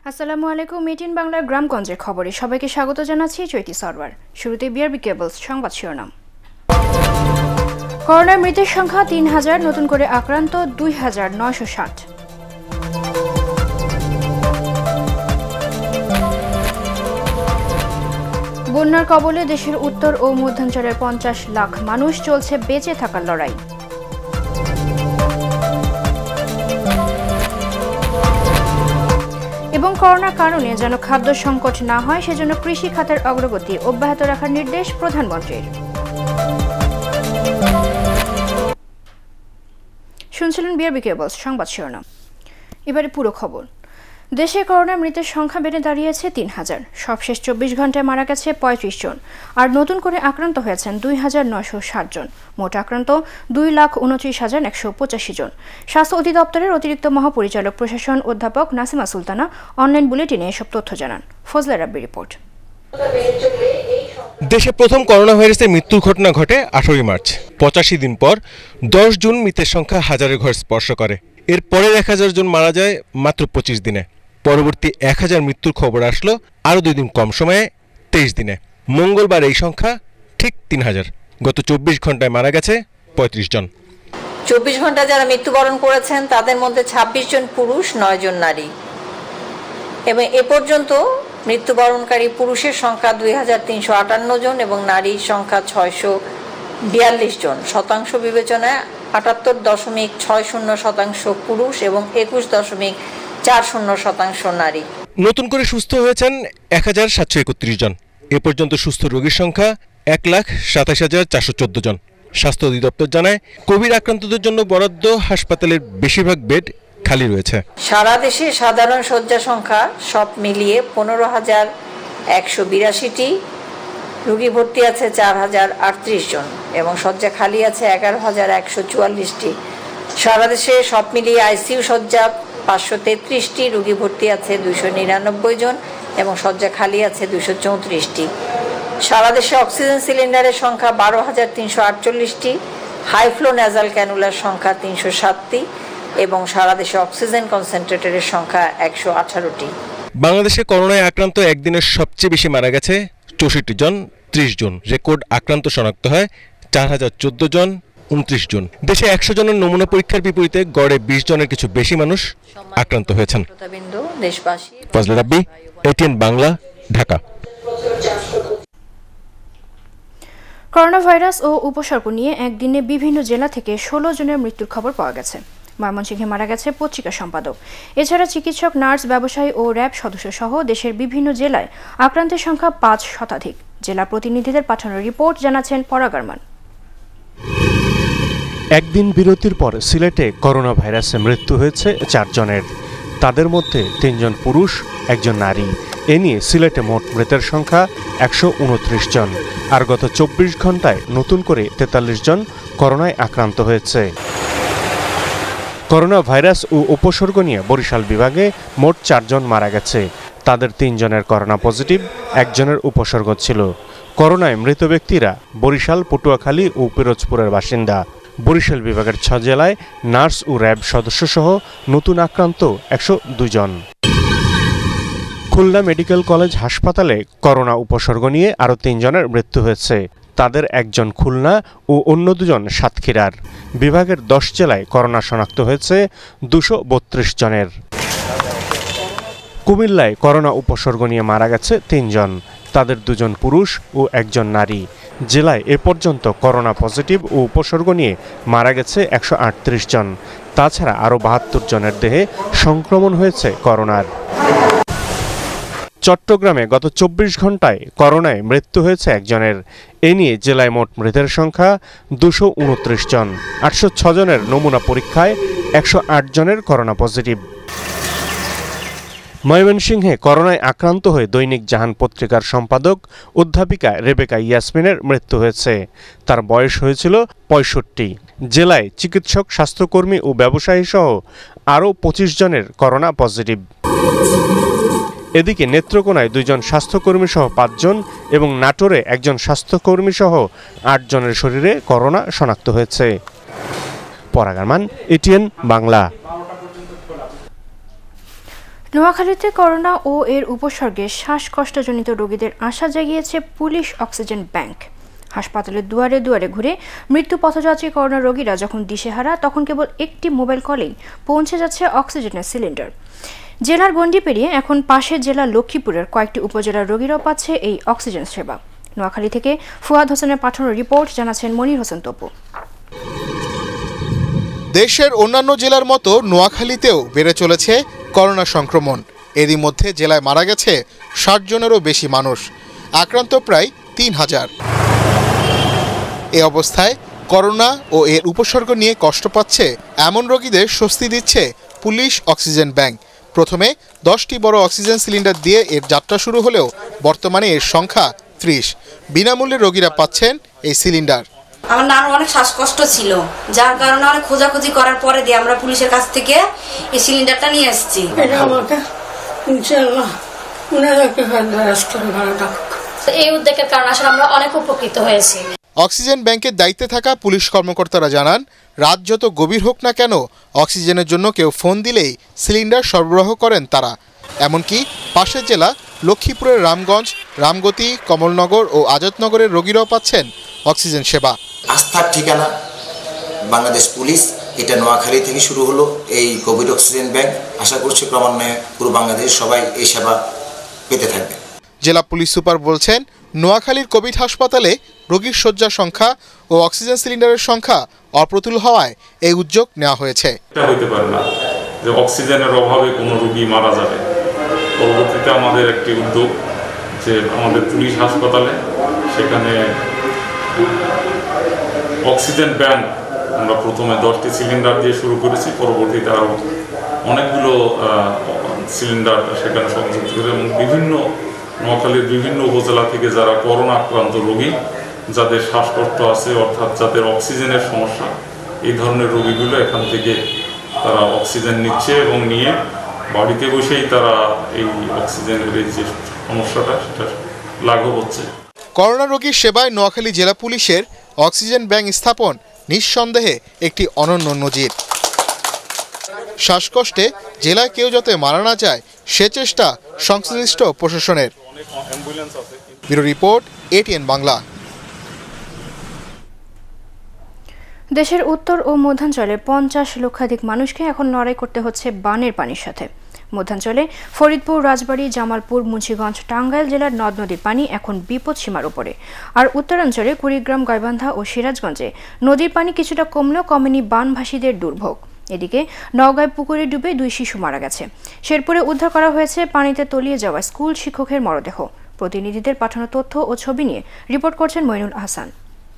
আসসালামু আলাইকুম। এটিএন বাংলার গ্রামগঞ্জের খবরে সবাইকে স্বাগত জানাচ্ছি চৈতি সরওয়ার। শুরুতে বিআরবি কেবলস সংবাদ শিরোনাম। করোনায় মৃতের সংখ্যা ৩,০০০, নতুন করে আক্রান্ত ২,৯৬০। বন্যার কবলে দেশের উত্তর ও মধ্যাঞ্চলের ৫০ লাখ মানুষ, চলছে বেঁচে থাকার লড়াই। এবং করোনার কারণে যেন খাদ্য সংকট না হয় সেজন্য কৃষি খাতের অগ্রগতি অব্যাহত রাখার নির্দেশ প্রধানমন্ত্রীর। শুনছিলেন বিআরবি কেবলস সংবাদ শিরোনাম। এবারে পুরো খবর। দেশে করোনা মৃতের সংখ্যা বেড়ে দাঁড়িয়েছে ৩,০০০। সবশেষ ২৪ ঘন্টায় মারা গেছে ৩৫ জন, আর নতুন করে আক্রান্ত হয়েছেন ২,৯৬০ জন। মোট আক্রান্ত ২,২৯,১৮৫ জন। স্বাস্থ্য অধিদপ্তরের অতিরিক্ত মহাপরিচালক প্রশাসন অধ্যাপক নাসিমা সুলতানা অনলাইন বুলেটিনে এসব তথ্য জানান। ফজলে রাব্বি রিপোর্ট। দেশে প্রথম করোনা ভাইরাসের মৃত্যুর ঘটনা ঘটে ১৮ মার্চ। ৮৫ দিন পর ১০ জুন মৃতের সংখ্যা হাজারের ঘর স্পর্শ করে। এর পরের ১,০০০ জন মারা যায় মাত্র ২৫ দিনে। পরবর্তী ১,০০০ মৃত্যুর খবর আসলো আরও ২ দিন কম সময়ে, ২৩ দিনে। মঙ্গলবার এই সংখ্যা ঠিক ৩,০০০। গত ২৪ ঘন্টায় মারা গেছে ৩৫ জন। ২৪ ঘন্টা যারা মৃত্যুবরণ করেছেন তাদের মধ্যে ২৬ জন পুরুষ, ৯ জন নারী। এবং এ পর্যন্ত মৃত্যুবরণকারী পুরুষের সংখ্যা ২,৩৫৮ জন এবং নারীর সংখ্যা ৬৪২ জন। শতাংশ বিবেচনায় ৭৮.৬০% পুরুষ এবং ২১.৪০% নারী। নতুন করে সুস্থ হয়েছেন ১,৭৩১ জন। এ পর্যন্ত সুস্থ রোগীর সংখ্যা ১,২৭,৪১৪ জন। স্বাস্থ্য অধিদপ্তর জানায়, কোভিড আক্রান্তদের জন্য বরাদ্দ হাসপাতালের বেশিরভাগ বেড খালি রয়েছে। সারা দেশে সাধারণ শয্যা সংখ্যা সব মিলিয়ে ১৫,১৮২টি। রোগী ভর্তি আছে ৪,০৩৮ জন এবং শয্যা খালি আছে ১১,১৪৪টি। সারা দেশে সব মিলিয়ে আইসিইউ শয্যা ৫৩৩টি, রোগী ভর্তি আছে ২৯৯ জন এবং শয্যা খালি আছে ২৩৪টি। সারা দেশে অক্সিজেন সিলিন্ডারের সংখ্যা ১২,৩৪৮টি, হাইফ্লো ন্যাজাল ক্যানুলার সংখ্যা ৩০৭টি এবং সারা দেশে অক্সিজেন কনসেন্ট্রেটরের সংখ্যা ১১৮টি। বাংলাদেশে করোনায় আক্রান্ত একদিনের সবচেয়ে বেশি মারা গেছে ৬৪ জন, ৩০ জন। রেকর্ড আক্রান্ত শনাক্ত হয় ৪,০১৪ জন, ২৯ জন। দেশে ১০০ জনের নমুনা পরীক্ষার বিপরীতে গড়ে ২০ জনের কিছু বেশি মানুষ আক্রান্ত হয়েছেন। Fazle Rabbi, ATN Bangla, Dhaka. Corona virus ও উপসর্গ নিয়ে একদিনে বিভিন্ন জেলা থেকে ১৬ জনের মৃত্যুর খবর পাওয়া গেছে। ময়মনসিংহে মারা গেছে পত্রিকা সম্পাদক। এছাড়া চিকিৎসক, নার্স, ব্যবসায়ী ও র্যাব সদস্য সহ দেশের বিভিন্ন জেলায় আক্রান্তের সংখ্যা ৫ শতাধিক। জেলা প্রতিনিধিদের পাঠানো রিপোর্ট জানাচ্ছেন পরাগারমান। একদিন বিরতির পর সিলেটে করোনা ভাইরাসে মৃত্যু হয়েছে ৪ জনের। তাদের মধ্যে ৩ জন পুরুষ, ১ জন নারী। এ নিয়ে সিলেটে মোট মৃতের সংখ্যা ১২৯ জন। আর গত ২৪ ঘন্টায় নতুন করে ৪৩ জন করোনায় আক্রান্ত হয়েছে। করোনা ভাইরাস ও উপসর্গ নিয়ে বরিশাল বিভাগে মোট ৪ জন মারা গেছে। তাদের ৩ জনের করোনা পজিটিভ, ১ জনের উপসর্গ ছিল। করোনায় মৃত ব্যক্তিরা বরিশাল, পটুয়াখালী ও পিরোজপুরের বাসিন্দা। বরিশাল বিভাগের ৬ জেলায় নার্স ও র্যাব সদস্য সহ নতুন আক্রান্ত ১০২ জন। খুলনা মেডিকেল কলেজ হাসপাতালে করোনা উপসর্গ নিয়ে আরও ৩ জনের মৃত্যু হয়েছে। তাদের ১ জন খুলনা ও অন্য ২ জন সাতক্ষীরার। বিভাগের ১০ জেলায় করোনা শনাক্ত হয়েছে ২৩২ জনের। কুমিল্লায় করোনা উপসর্গ নিয়ে মারা গেছে ৩ জন। তাদের ২ জন পুরুষ ও ১ জন নারী। জেলায় এ পর্যন্ত করোনা পজিটিভ ও উপসর্গ নিয়ে মারা গেছে ১৩৮ জন। তাছাড়া আরও ৭২ জনের দেহে সংক্রমণ হয়েছে করোনার। চট্টগ্রামে গত ২৪ ঘন্টায় করোনায় মৃত্যু হয়েছে ১ জনের। এ নিয়ে জেলায় মোট মৃতের সংখ্যা ২২৯ জন। ৮০৬ জনের নমুনা পরীক্ষায় ১০৮ জনের করোনা পজিটিভ। ময়মনসিংহে করোনায় আক্রান্ত হয়ে দৈনিক জাহান পত্রিকার সম্পাদক অধ্যাপিকা রেবেকা ইয়াসমিনের মৃত্যু হয়েছে। তার বয়স হয়েছিল ৬৫। জেলায় চিকিৎসক, স্বাস্থ্যকর্মী ও ব্যবসায়ী সহ আরও ২৫ জনের করোনা পজিটিভ। এদিকে নেত্রকোনায় ২ জন স্বাস্থ্যকর্মী সহ ৫ জন এবং নাটোরে ১ জন স্বাস্থ্যকর্মী সহ ৮ জনের শরীরে করোনা শনাক্ত হয়েছে। পরাগারমান, এটিএন বাংলা। নোয়াখালীতে করোনা ও এর উপসর্গে শ্বাসকষ্টজনিত রোগীদের আশা জাগিয়েছে পুলিশ অক্সিজেন ব্যাংক। হাসপাতালের দুয়ারে দুয়ারে ঘুরে মৃত্যু পথযাত্রী করোনা রোগীরা যখন দিশেহারা, তখন কেবল একটি মোবাইল কলেই পৌঁছে যাচ্ছে অক্সিজেনের সিলিন্ডার। জেলার গণ্ডি পেরিয়ে এখন পাশের জেলা লক্ষ্মীপুরের কয়েকটি উপজেলার রোগীরাও পাচ্ছে এই অক্সিজেন সেবা। নোয়াখালী থেকে ফুয়াদ হোসেনের পাঠানো রিপোর্ট জানাচ্ছেন মনির হোসেন তপু। দেশের অন্যান্য জেলার মতো নোয়াখালীতেও বেড়ে চলেছে করোনা সংক্রমণ। এরই মধ্যে জেলায় মারা গেছে ৬০ জনেরও বেশি মানুষ, আক্রান্ত প্রায় ৩,০০০। এ অবস্থায় করোনা ও এর উপসর্গ নিয়ে কষ্ট পাচ্ছে এমন রোগীদের স্বস্তি দিচ্ছে পুলিশ অক্সিজেন ব্যাংক। প্রথমে 10টি বড় অক্সিজেন সিলিন্ডার দিয়ে এর যাত্রা শুরু হলেও বর্তমানে এর সংখ্যা ৩০। বিনামূল্যে রোগীরা পাচ্ছেন এই সিলিন্ডার। আমার নানার অনেক শ্বাসকষ্ট ছিল, যার কারণে অনেক খোঁজাখুঁজি করার পরে দিয়ে আমরা পুলিশের কাছ থেকে এই সিলিন্ডারটা নিয়ে এসেছি। এই উদ্যোগের কারণে আসলে আমরা অনেক উপকৃত হয়েছি। অক্সিজেন ব্যাংকের দায়িত্বে থাকা পুলিশ কর্মকর্তারা জানান, রাত যত গভীর হোক না কেন অক্সিজেনের জন্য কেউ ফোন দিলেই সিলিন্ডার সরবরাহ করেন তারা। এমনকি পাশের জেলা লক্ষ্মীপুরের রামগঞ্জ, রামগতি, কমলনগর ও আজাদনগরের রোগীরাও পাচ্ছেন অক্সিজেন সেবা। আস্থার ঠিকানা বাংলাদেশ পুলিশ, এটা নোয়াখালী থেকে শুরু হলো এই কোভিড অক্সিজেন ব্যাংক। আশা করছি ক্রমান্বয়ে পুরো বাংলাদেশের সবাই এই সেবা পেতে থাকবে। জেলা পুলিশ সুপার বলছেন, নোয়াখালীর কোভিড হাসপাতালে রোগীর শয্যা সংখ্যা ও অক্সিজেন সিলিন্ডারের সংখ্যা অপ্রতুল হওয়ায় এই উদ্যোগ নেওয়া হয়েছে। এটা হইতে পারে না যে অক্সিজেনের অভাবে কোনো রোগী মারা যাবে। পরবর্তীতে আমাদের একটি উদ্যোগ যে আমাদের পুলিশ হাসপাতালে সেখানে অক্সিজেন ব্যাংক আমরা প্রথমে 10টি সিলিন্ডার দিয়ে শুরু করেছি, পরবর্তীতে আরও অনেকগুলো সিলিন্ডার সেখানে সংযুক্ত করে এবং বিভিন্ন নোয়াখালীর বিভিন্ন উপজেলা থেকে যারা করোনা আক্রান্ত রোগী, যাদের শ্বাসকষ্ট আছে অর্থাৎ যাদের অক্সিজেনের সমস্যা, এই ধরনের রোগীগুলো এখান থেকে তারা অক্সিজেন নিচ্ছে এবং নিয়ে বাড়িতে বসেই তারা এই অক্সিজেনের এই যে সমস্যাটা সেটা লাঘব হচ্ছে। করোনা রোগীর সেবায় নোয়াখালী জেলা পুলিশের অক্সিজেন ব্যাংক স্থাপন নিঃসন্দেহে একটি অনন্য নজির। শ্বাসকষ্টে জেলায় কেউ যাতে মারা না যায় সে চেষ্টা সংশ্লিষ্ট প্রশাসনের। Bureau report, ATN Bangla. দেশের উত্তর ও মধ্যাঞ্চলে 50 লক্ষাধিক মানুষকে এখন লড়াই করতে হচ্ছে বানের পানির সাথে। মধ্যাঞ্চলে ফরিদপুর, রাজবাড়ী, জামালপুর, মুন্সিগঞ্জ, টাঙ্গাইল জেলার নদ নদীর পানি এখন বিপদ সীমার উপরে। আর উত্তরাঞ্চলে কুড়িগ্রাম, গাইবান্ধা ও সিরাজগঞ্জে নদীর পানি কিছুটা কমলেও কমেনি বানভাসীদের দুর্ভোগ। এদিকে নওগাঁয় পুকুরে ডুবে 2 শিশু মারা গেছে। শেরপুরে উদ্ধার করা হয়েছে পানিতে তলিয়ে যাওয়া স্কুল শিক্ষকের মরদেহ। প্রতিনিধিদের পাঠানো তথ্য ও ছবি নিয়ে রিপোর্ট করছেন মইনুল আহসান।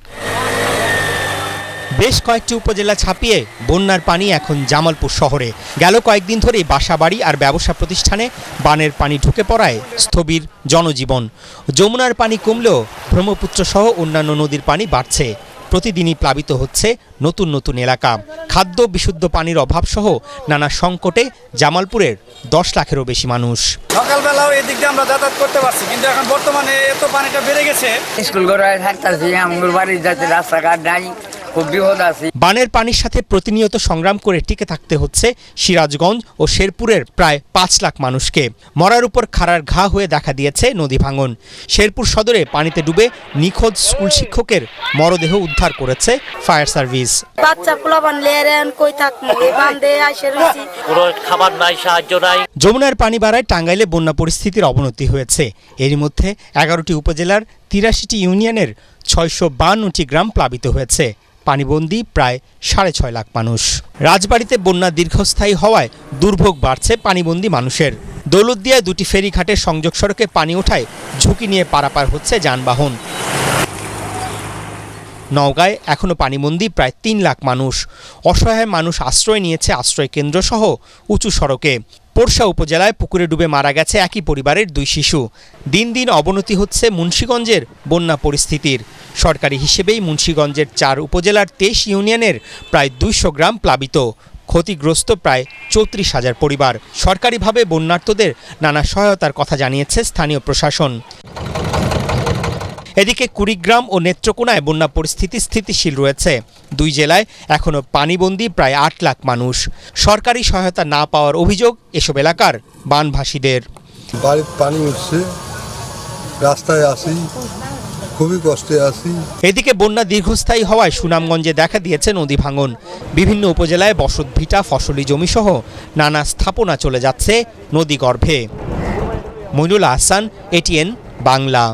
বেশ কয়েকটি উপজেলা ছাপিয়ে বন্যার পানি এখন জামালপুর শহরে। গেল কয়েকদিন ধরেই বাসাবাড়ি আর ব্যবসা প্রতিষ্ঠানে বানের পানি ঢুকে পড়ায় স্থবির জনজীবন। যমুনার পানি কমলেও ব্রহ্মপুত্র সহ অন্যান্য নদীর পানি বাড়ছে। প্রতিদিনই প্লাবিত হচ্ছে নতুন নতুন এলাকা। খাদ্য, বিশুদ্ধ পানির অভাব সহ নানা সংকটে জামালপুরের 10 লাখেরও বেশি মানুষ। সকালবেলাও এদিক দিয়ে আমরা যাতায়াত করতে পারছি, কিন্তু এখন বর্তমানে এত পানিটা বেড়ে গেছে। স্কুল ঘরে থাকতেছি, আমার বাড়ি যাতে রাস্তাঘাট নাই, খুব বিপদ আছে। বানের পানির সাথে প্রতিনিয়ত সংগ্রাম করে টিকে থাকতে হচ্ছে সিরাজগঞ্জ ও শেরপুরের প্রায় 5 লাখ মানুষকে। মরার উপর খাড়ার ঘা হয়ে দেখা দিয়েছে নদী ভাঙন। শেরপুর সদরে পানিতে ডুবে নিখোঁজ স্কুল শিক্ষকের মরদেহ উদ্ধার করেছে ফায়ার সার্ভিস। বাচ্চা পোলা বানলে কই থাকমু, বান্দে আইসে রইছি, পুরো খাবার নাই, সাহায্য নাই। যমুনার পানি বাড়ায় টাঙ্গাইলে বন্যা পরিস্থিতির অবনতি হয়েছে। এরই মধ্যে 11টি উপজেলার 83টি ইউনিয়নের 652টি গ্রাম প্লাবিত হয়েছে। পানিবন্দী প্রায় 6.5 লাখ মানুষ। রাজবাড়ীতে বন্যা দীর্ঘস্থায়ী হওয়ায় দুর্ভোগ বাড়ছে পানিবন্দী মানুষের। দৌলতদিয়ায় 2টি ফেরিঘাটের সংযোগ সড়কে পানি ওঠায় ঝুঁকি নিয়ে পারাপার হচ্ছে যানবাহন। নওগাঁয় এখনও পানিবন্দী প্রায় 3 লাখ মানুষ। অসহায় মানুষ আশ্রয় নিয়েছে আশ্রয় কেন্দ্র সহ উঁচু সড়কে। পোরশা উপজেলায় পুকুরে ডুবে মারা গেছে একই পরিবারের 2 শিশু। দিন দিন অবনতি হচ্ছে মুন্সিগঞ্জের বন্যা পরিস্থিতির। সরকারি হিসেবেই মুন্সিগঞ্জের 4 উপজেলার 23 ইউনিয়নের প্রায় 200 গ্রাম প্লাবিত। ক্ষতিগ্রস্ত প্রায় 34,000 পরিবার। সরকারিভাবে বন্যার্তদের নানা সহায়তার কথা জানিয়েছে স্থানীয় প্রশাসন। এদিকে কুড়িগ্রাম ও নেত্রকোনায় বন্যা পরিস্থিতি স্থিতিশীল রয়েছে। দুই জেলায় এখনও পানিবন্দী প্রায় ৮ লাখ মানুষ। সরকারি সহায়তা না পাওয়ার অভিযোগ এসব এলাকার বানভাসীদের। বাড়িতে পানি উঠছে, রাস্তায় আসি, খুবই কষ্টে আছি। এদিকে বন্যা দীর্ঘস্থায়ী হওয়ায় সুনামগঞ্জে দেখা দিয়েছে নদী ভাঙন। বিভিন্ন উপজেলায় বসতভিটা, ফসলি জমি সহ নানা স্থাপনা চলে যাচ্ছে নদী গর্ভে। মইনুল আহসান, এটিএন বাংলা।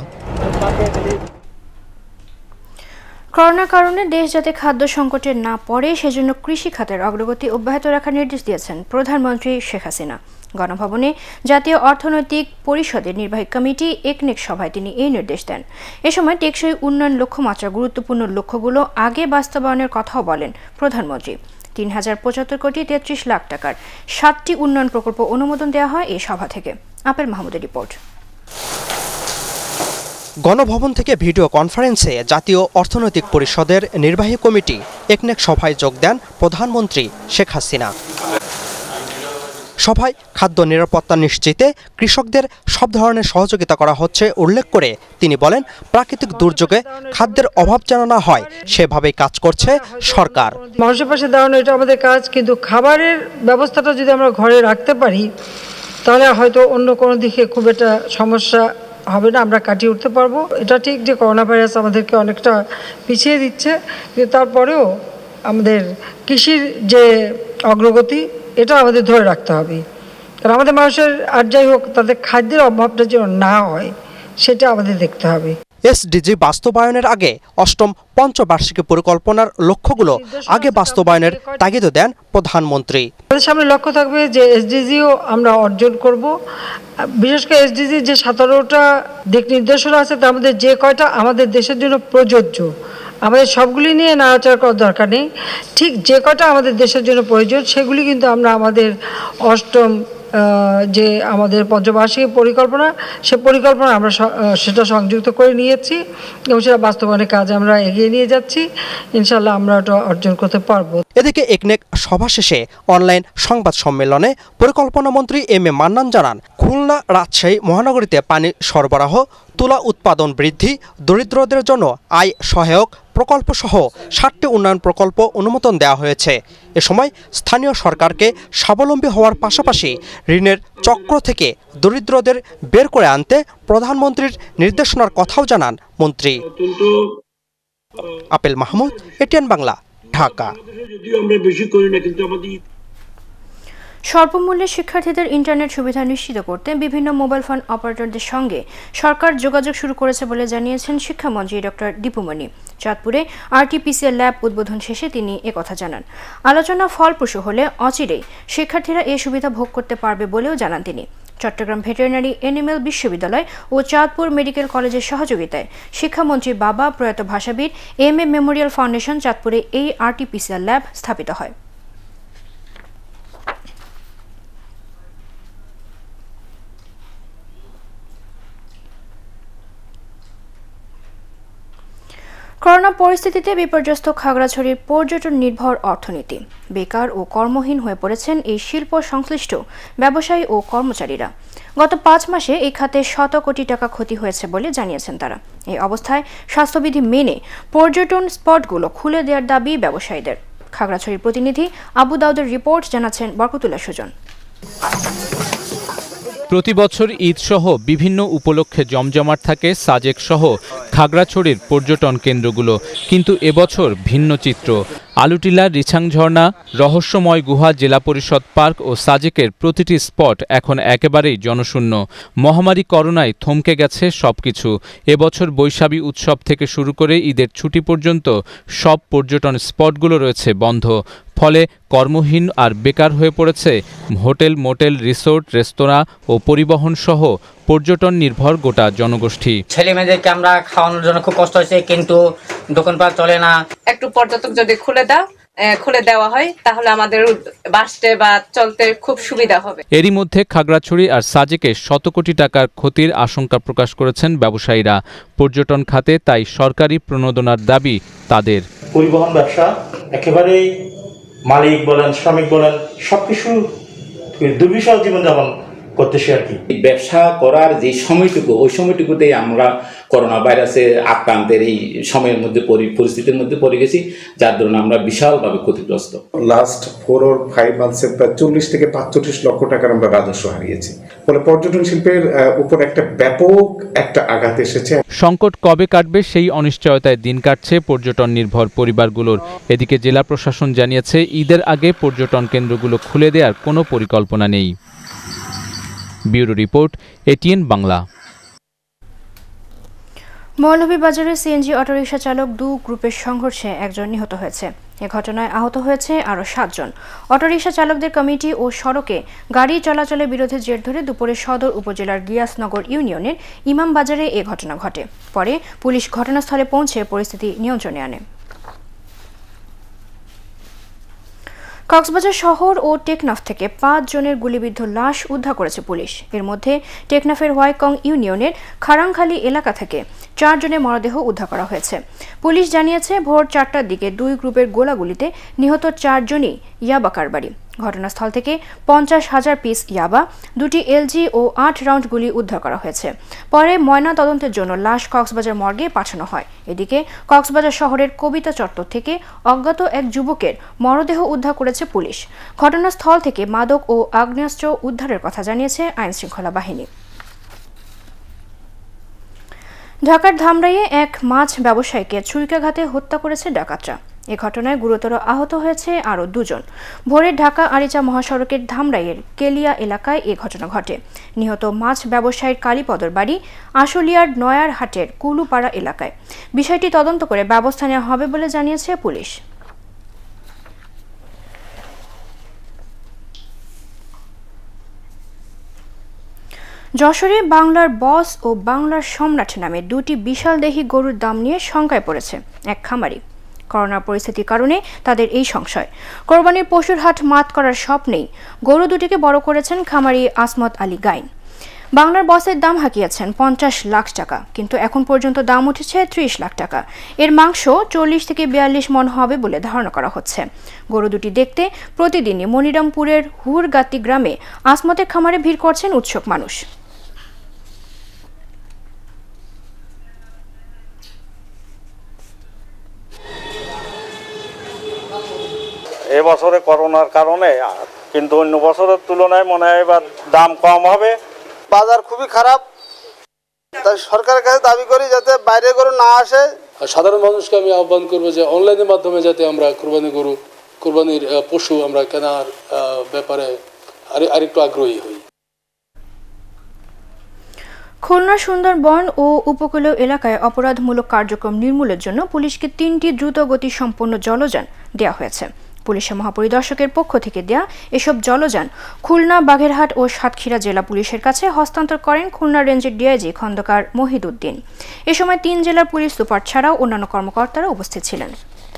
করোনার কারণে দেশ যাতে খাদ্য সংকটে না পড়ে সেজন্য কৃষি খাতের অগ্রগতি অব্যাহত রাখার নির্দেশ দিয়েছেন প্রধানমন্ত্রী শেখ হাসিনা। গণভবনে জাতীয় অর্থনৈতিক পরিষদের নির্বাহী কমিটি একনেক সভায় তিনি এই নির্দেশ দেন। এ সময় টেকসই উন্নয়ন লক্ষ্যমাত্রা গুরুত্বপূর্ণ লক্ষ্যগুলো আগে বাস্তবায়নের কথাও বলেন প্রধানমন্ত্রী। ৩,০৭৫ কোটি ৩৩ লাখ টাকার ৭টি উন্নয়ন প্রকল্প অনুমোদন দেওয়া হয় এই সভা থেকে। আপেল মাহমুদের রিপোর্ট। গণভবন থেকে ভিডিও কনফারেন্সে জাতীয় অর্থনৈতিক পরিষদের নির্বাহী কমিটি একনেক সভায় যোগ দেন প্রধানমন্ত্রী শেখ হাসিনা। সভায় খাদ্য নিরাপত্তা নিশ্চিতে কৃষকদের সব ধরনের সহযোগিতা করা হচ্ছে উল্লেখ করে তিনি বলেন, প্রাকৃতিক দুর্যোগে খাদ্যের অভাব যেন না হয় সেভাবেই কাজ করছে সরকার। মানুষের পাশে দাঁড়ানো এটা আমাদের কাজ, কিন্তু খাবারের ব্যবস্থাটা যদি আমরা ঘরে রাখতে পারি তাহলে হয়তো অন্য কোনো দিকে খুব একটা সমস্যা হবে না, আমরা কাটিয়ে উঠতে পারবো। এটা ঠিক যে করোনা ভাইরাস আমাদেরকে অনেকটা পিছিয়ে দিচ্ছে, কিন্তু তারপরেও আমাদের কৃষির যে অগ্রগতি এটা আমাদের ধরে রাখতে হবে। কারণ আমাদের মানুষের আর যাই হোক তাদের খাদ্যের অভাবটা যেন না হয় সেটা আমাদের দেখতে হবে। এসডিজি বাস্তবায়নের আগে অষ্টম পঞ্চবার্ষিকী পরিকল্পনার লক্ষ্যগুলো আগে বাস্তবায়নের তাগিদ দেন প্রধানমন্ত্রী। আমাদের সামনে লক্ষ্য থাকবে যে এসডিজিও আমরা অর্জন করব। বিশেষ করে এসডিজির যে 17টা দিক নির্দেশনা আছে তার মধ্যে যে কয়টা আমাদের দেশের জন্য প্রযোজ্য, আমাদের সবগুলি নিয়ে নাড়াচাড়া করার দরকার নেই। ঠিক যে কয়টা আমাদের দেশের জন্য প্রয়োজন সেগুলি কিন্তু আমরা আমাদের অষ্টম যে আমাদের পঞ্চবার্ষিকী পরিকল্পনা সে পরিকল্পনা আমরা সেটা সংযুক্ত করে নিয়েছি এবং সেটা বাস্তবায়নের কাজ আমরা এগিয়ে নিয়ে যাচ্ছি। ইনশাল্লাহ আমরা ওটা অর্জন করতে পারবো। এদিকে একনেক সভা শেষে অনলাইন সংবাদ সম্মেলনে পরিকল্পনা মন্ত্রী এম এ মান্নান জানান, খুলনা রাজশাহী মহানগরীতে পানি সরবরাহ, তুলা উৎপাদন বৃদ্ধি, দরিদ্রদের জন্য আয় সহায়ক প্রকল্প সহ 7টি উন্নয়ন প্রকল্প অনুমোদন দেওয়া হয়েছে। এ সময় স্থানীয় সরকারকে স্বাবলম্বী হওয়ার পাশাপাশি ঋণের চক্র থেকে দরিদ্রদের বের করে আনতে প্রধানমন্ত্রীর নির্দেশনার কথাও জানান মন্ত্রী। আপেল মাহমুদ, এটিএন বাংলা, ঢাকা। স্বল্পমূল্যে শিক্ষার্থীদের ইন্টারনেট সুবিধা নিশ্চিত করতে বিভিন্ন মোবাইল ফোন অপারেটরদের সঙ্গে সরকার যোগাযোগ শুরু করেছে বলে জানিয়েছেন শিক্ষামন্ত্রী ডক্টর দীপুমণি। চাঁদপুরে আরটিপিসিআর ল্যাব উদ্বোধন শেষে তিনি একথা জানান। আলোচনা ফলপ্রসূ হলে অচিরেই শিক্ষার্থীরা এই সুবিধা ভোগ করতে পারবে বলেও জানান তিনি। চট্টগ্রাম ভেটেরিনারি এনিম্যাল বিশ্ববিদ্যালয় ও চাঁদপুর মেডিকেল কলেজের সহযোগিতায় শিক্ষামন্ত্রীর বাবা প্রয়াত ভাষাবিদ এম এ মেমোরিয়াল ফাউন্ডেশন চাঁদপুরে এই আরটিপিসিআর ল্যাব স্থাপিত হয়। করোনা পরিস্থিতিতে বিপর্যস্ত খাগড়াছড়ির পর্যটন নির্ভর অর্থনীতি। বেকার ও কর্মহীন হয়ে পড়েছেন এই শিল্প সংশ্লিষ্ট ব্যবসায়ী ও কর্মচারীরা। গত 5 মাসে এই খাতে শত কোটি টাকা ক্ষতি হয়েছে বলে জানিয়েছেন তারা। এই অবস্থায় স্বাস্থ্যবিধি মেনে পর্যটন স্পটগুলো খুলে দেওয়ার দাবি ব্যবসায়ীদের। খাগড়াছড়ির প্রতিনিধি আবু দাউদের রিপোর্ট, জানাচ্ছেন বরকতুল্লাহ সুজন। প্রতি বছর ঈদ সহ বিভিন্ন উপলক্ষে জমজমাট থাকে সাজেক সহ খাগড়াছড়ির পর্যটন কেন্দ্রগুলো, কিন্তু এবছর ভিন্ন চিত্র। আলুটিলা, রিছাং ঝর্ণা, রহস্যময় গুহা, জেলা পরিষদ পার্ক ও সাজেকের প্রতিটি স্পট এখন একেবারেই জনশূন্য। মহামারী করোনায় থমকে গেছে সবকিছু। এবছর বৈশাখী উৎসব থেকে শুরু করে ঈদের ছুটি পর্যন্ত সব পর্যটন স্পটগুলো রয়েছে বন্ধ। ফলে কর্মহীন আর বেকার হয়ে পড়েছে হোটেল, মোটেল, রিসোর্ট, রেস্তোরাঁ ও পরিবহন সহ পর্যটন নির্ভর গোটা জনগোষ্ঠী। ছেলে মেয়েদেরকে আমরা খাওয়ানোর জন্য খুব কষ্ট হয়েছে, কিন্তু দোকানপাট চলে না। একটু পর্যটক যদি খুলে দেওয়া হয় তাহলে আমাদের বাসতে বা চলতে খুব সুবিধা হবে। এরই মধ্যে খাগড়াছড়ি আর সাজেকে শত কোটি টাকার ক্ষতির আশঙ্কা প্রকাশ করেছেন ব্যবসায়ীরা। পর্যটন খাতে তাই সরকারি প্রণোদনার দাবি তাদের। পরিবহন ব্যবসা একেবারেই মালিক বলেন, শ্রমিক বলেন, সবকিছু দুর্বিষহ জীবনযাপন করতেছি আর কি। ব্যবসা করার যে সময়টুকু, ওই সময়টুকুতেই আমরা করোনা ভাইরাসে আক্রান্তের এই সময়ের মধ্যে পরিস্থিতির মধ্যে পড়ে গেছি, যার জন্য আমরা বিশালভাবে ক্ষতিগ্রস্ত। লাস্ট 4 or 5 মান্থসে প্রায় 40 থেকে 45 লক্ষ টাকার আমরা রাজস্ব হারিয়েছি। ফলে পর্যটন শিল্পের উপর একটা ব্যাপক একটা আঘাত এসেছে। সংকট কবে কাটবে সেই অনিশ্চয়তায় দিন কাটছে পর্যটন নির্ভর পরিবারগুলোর। এদিকে জেলা প্রশাসন জানিয়েছে ঈদের আগে পর্যটন কেন্দ্রগুলো খুলে দেওয়ার কোনো পরিকল্পনা নেই। Bureau report, ATN Bangla. মৌলভীবাজারে সিএনজি অটোরিকশা চালক 2 গ্রুপের সংঘর্ষে একজন নিহত হয়েছে। এ ঘটনায় আহত হয়েছে আরও 7 জন। অটোরিকশা চালকদের কমিটি ও সড়কে গাড়ি চলাচলের বিরোধের জের ধরে দুপুরে সদর উপজেলার গিয়াসনগর ইউনিয়নের ইমামবাজারে এ ঘটনা ঘটে। পরে পুলিশ ঘটনাস্থলে পৌঁছে পরিস্থিতি নিয়ন্ত্রণে আনে। কক্সবাজার শহর ও টেকনাফ থেকে 5 জনের গুলিবিদ্ধ লাশ উদ্ধার করেছে পুলিশ। এর মধ্যে টেকনাফের হোয়াইকং ইউনিয়নের খারাংখালী এলাকা থেকে 4 জনের মরদেহ উদ্ধার করা হয়েছে। পুলিশ জানিয়েছে ভোর 4টার দিকে 2 গ্রুপের গোলাগুলিতে নিহত 4 জনই ইয়াবা কারবারি। ঘটনাস্থল থেকে 50,000 পিস ইয়াবা, 2টি এলজি ও 8 রাউন্ড গুলি উদ্ধার করা হয়েছে। পরে ময়না তদন্তের জন্য লাশ কক্সবাজার মর্গে পাঠানো হয়। এদিকে কক্সবাজার শহরের কবিতা চত্বর থেকে অজ্ঞাত এক যুবকের মরদেহ উদ্ধার করেছে পুলিশ। ঘটনাস্থল থেকে মাদক ও আগ্নেয়াস্ত্র উদ্ধারের কথা জানিয়েছে আইনশৃঙ্খলা বাহিনী। ঢাকার ধামরাইয়ে এক মাছ ব্যবসায়ীকে ছুরিকাঘাতে হত্যা করেছে ডাকাতরা। এ ঘটনায় গুরুতর আহত হয়েছে আরও 2 জন। ভোরে ঢাকা আরিচা মহাসড়কের ধামরাইয়ের কেলিয়া এলাকায় এ ঘটনা ঘটে। নিহত মাছ ব্যবসায়ীর কালীপদর বাড়ি আশুলিয়ার নয়ার হাটের কুলুপাড়া এলাকায়। বিষয়টি তদন্ত করে ব্যবস্থা নেওয়া হবে বলে জানিয়েছে পুলিশ। যশোরে বাংলার বস ও বাংলার সম্রাট নামে 2টি বিশালদেহী গরুর দাম নিয়ে শঙ্কায় পড়েছে এক খামারি। করোনার পরিস্থিতির কারণে তাদের এই সংশয়। কোরবানির পশুর হাট মাত করার স্বপ্নেই গরু দুটিকে বড় করেছেন খামারি আসমত আলী গাইন। বাংলার বসের দাম হাঁকিয়েছেন 50 লাখ টাকা, কিন্তু এখন পর্যন্ত দাম উঠেছে 30 লাখ টাকা। এর মাংস 40 থেকে 42 মণ হবে বলে ধারণা করা হচ্ছে। গরু দুটি দেখতে প্রতিদিনই মনিরামপুরের হুরগাতি গ্রামে আসমতের খামারে ভিড় করছেন উৎসুক মানুষ। এবছরে করোনার কারণে, কিন্তু অন্য বছরের তুলনায় মনে হয় এবার দাম কম হবে। বাজার খুবই খারাপ, তাই সরকারের কাছে দাবি করি যাতে বাইরে গরু না আসে। সাধারণ মানুষকে আমি আহ্বান করবো যে অনলাইনের মাধ্যমে যাতে আমরা কোরবানির পশু আমরা কেনার ব্যাপারে আরেকটু আগ্রহী হই। খুলনা সুন্দরবন ও উপকূলীয় এলাকায় অপরাধমূলক কার্যক্রম নির্মূলের জন্য পুলিশকে 3টি দ্রুত গতি সম্পন্ন জলযান দেওয়া হয়েছে। পুলিশের মহাপরিদর্শকের পক্ষ থেকে দেয়া এসব জলযান খুলনা, বাগেরহাট ও সাতক্ষীরা জেলা পুলিশের কাছে হস্তান্তর করেন খুলনা রেঞ্জের ডিআইজি খন্দকার মহিদুদ্দিন। এ সময় 3 জেলার পুলিশ সুপার ছাড়াও অন্যান্য কর্মকর্তারা উপস্থিত ছিলেন।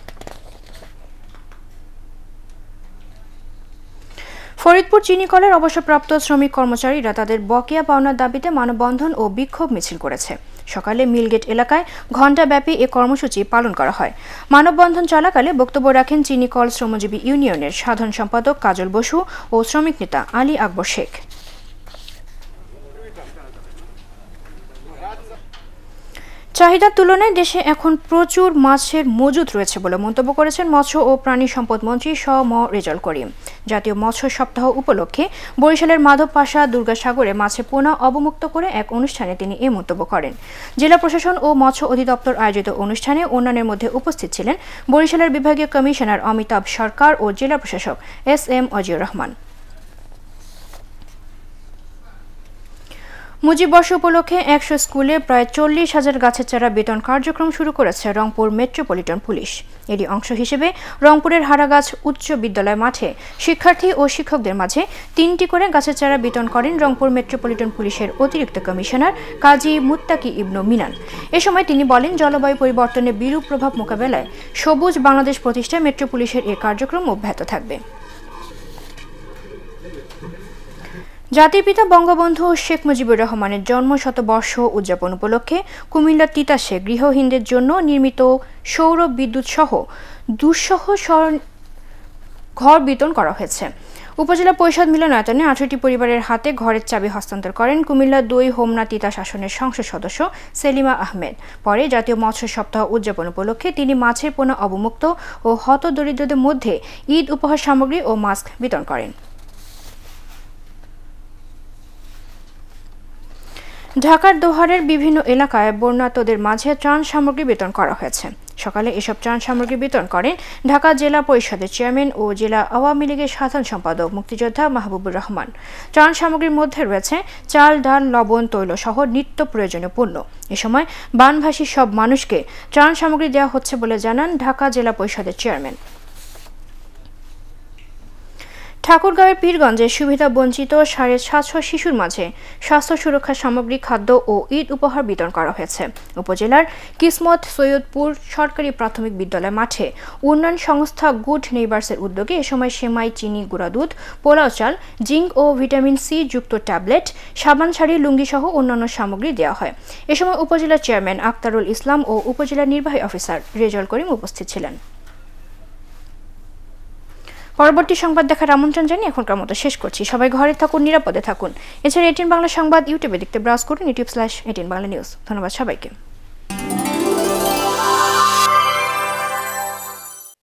ফরিদপুর চিনিকলের অবসরপ্রাপ্ত শ্রমিক কর্মচারীরা তাদের বকেয়া পাওনার দাবিতে মানববন্ধন ও বিক্ষোভ মিছিল করেছে। সকালে মিলগেট এলাকায় ঘণ্টাব্যাপী এ কর্মসূচি পালন করা হয়। মানববন্ধন চলাকালে বক্তব্য রাখেন চিনিকল শ্রমজীবী ইউনিয়নের সাধারণ সম্পাদক কাজল বসু ও শ্রমিক নেতা আলী আকবর শেখ। চাহিদার তুলনায় দেশে এখন প্রচুর মাছের মজুদ রয়েছে বলে মন্তব্য করেছেন মৎস্য ও প্রাণী সম্পদ মন্ত্রী ম রেজাউল করিম। জাতীয় মৎস্য সপ্তাহ উপলক্ষে বরিশালের মাধবপাশা দুর্গাসাগরে মাছের পোনা অবমুক্ত করে এক অনুষ্ঠানে তিনি এ মন্তব্য করেন। জেলা প্রশাসন ও মৎস্য অধিদপ্তর আয়োজিত অনুষ্ঠানে অন্যান্যের মধ্যে উপস্থিত ছিলেন বরিশালের বিভাগীয় কমিশনার অমিতাভ সরকার ও জেলা প্রশাসক SM অজিউর রহমান। মুজিব বর্ষ উপলক্ষে 100 স্কুলে প্রায় 40,000 গাছের চারা বিতরণ কার্যক্রম শুরু করেছে রংপুর মেট্রোপলিটন পুলিশ। এরই অংশ হিসেবে রংপুরের হারাগাছ উচ্চ বিদ্যালয় মাঠে শিক্ষার্থী ও শিক্ষকদের মাঝে 3টি করে গাছের চারা বিতরণ করেন রংপুর মেট্রোপলিটন পুলিশের অতিরিক্ত কমিশনার কাজী মুত্তাকি ইবনু মিনান। এ সময় তিনি বলেন, জলবায়ু পরিবর্তনের বিরূপ প্রভাব মোকাবেলায় সবুজ বাংলাদেশ প্রতিষ্ঠায় মেট্রো পুলিশের এই কার্যক্রম অব্যাহত থাকবে। জাতির পিতা বঙ্গবন্ধু শেখ মুজিবুর রহমানের জন্মশতবর্ষ উদযাপন উপলক্ষে কুমিল্লার তিতাসে গৃহহীনদের জন্য নির্মিত সৌর বিদ্যুৎ সহ দুঃসহ ঘর বিতরণ করা হয়েছে। উপজেলা পরিষদ মিলনায়তনে 18টি পরিবারের হাতে ঘরের চাবি হস্তান্তর করেন কুমিল্লা 2 হোমনা তিতাস আসনের সংসদ সদস্য সেলিমা আহমেদ। পরে জাতীয় মৎস্য সপ্তাহ উদযাপন উপলক্ষে তিনি মাছের পোনা অবমুক্ত ও হতদরিদ্রদের মধ্যে ঈদ উপহার সামগ্রী ও মাস্ক বিতরণ করেন। ঢাকার দোহারের বিভিন্ন এলাকায় বন্যার্তদের মাঝে ত্রাণ সামগ্রী বিতরণ করা হয়েছে। সকালে এসব ত্রাণ সামগ্রী বিতরণ করেন ঢাকা জেলা পরিষদের চেয়ারম্যান ও জেলা আওয়ামী লীগের সাধারণ সম্পাদক মুক্তিযোদ্ধা মাহবুবুর রহমান। ত্রাণ সামগ্রীর মধ্যে রয়েছে চাল, ডাল, লবণ, তৈল সহ নিত্য প্রয়োজনীয় পণ্য। এ সময় বানভাসী সব মানুষকে ত্রাণ সামগ্রী দেওয়া হচ্ছে বলে জানান ঢাকা জেলা পরিষদের চেয়ারম্যান। ঠাকুরগাঁওয়ের পীরগঞ্জে সুবিধা বঞ্চিত 750 শিশুর মাঝে স্বাস্থ্য সুরক্ষা সামগ্রী, খাদ্য ও ঈদ উপহার বিতরণ করা হয়েছে। উপজেলার কিসমত সৈয়দপুর সরকারি প্রাথমিক বিদ্যালয় মাঠে উন্নয়ন সংস্থা গুড নেইবার্সের উদ্যোগে এ সময় সেমাই, চিনি, গুঁড়া দুধ, পোলাও চাল, জিঙ্ক ও ভিটামিন সি যুক্ত ট্যাবলেট, সাবান, শাড়ি, লুঙ্গি সহ অন্যান্য সামগ্রী দেওয়া হয়। এ সময় উপজেলা চেয়ারম্যান আক্তারুল ইসলাম ও উপজেলা নির্বাহী অফিসার রেজাউল করিম উপস্থিত ছিলেন। পরবর্তী সংবাদ দেখার আমন্ত্রণ জানিয়ে এখনকার মতো শেষ করছি। সবাই ঘরে থাকুন, নিরাপদে থাকুন। এছাড়া 18 বাংলা সংবাদ ইউটিউবে দেখতে ব্রাউজ করুন youtube/18 বাংলা নিউজ। ধন্যবাদ সবাইকে।